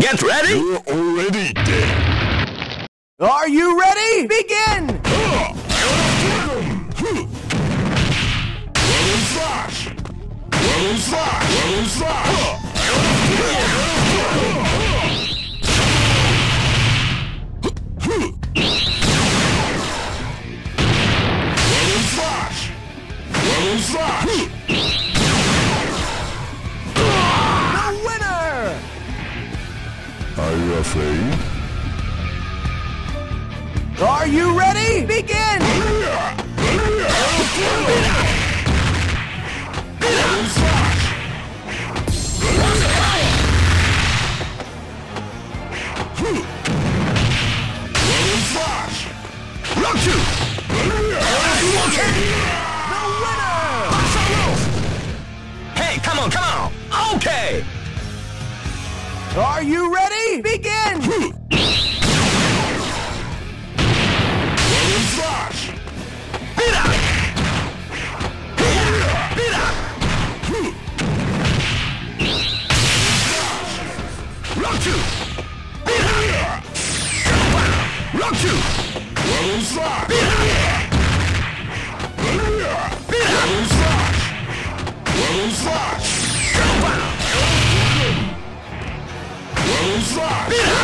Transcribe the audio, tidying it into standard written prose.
Get ready! You're already dead. Are you ready? Begin! Level slash! Level slash! Level slash! Level slash! Level slash! The winner! Are you afraid? Are you ready? Begin! Round 2! The winner! Hey, come on, come on! Okay! Are you ready? Begin! Slash! Beat up! Beat up! Round 2! Beat up! Round 2! Level slash! Beat up! Beat up! Level slash! Level slash! Level slash! Beat up!